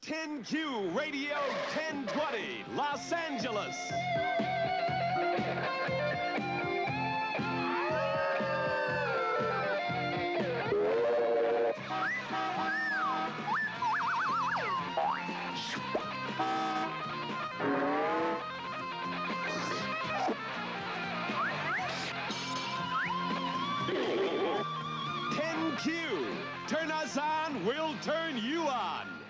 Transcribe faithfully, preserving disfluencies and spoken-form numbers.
ten Q Radio ten twenty, Los Angeles. ten Q. Turn us on, we'll turn you on.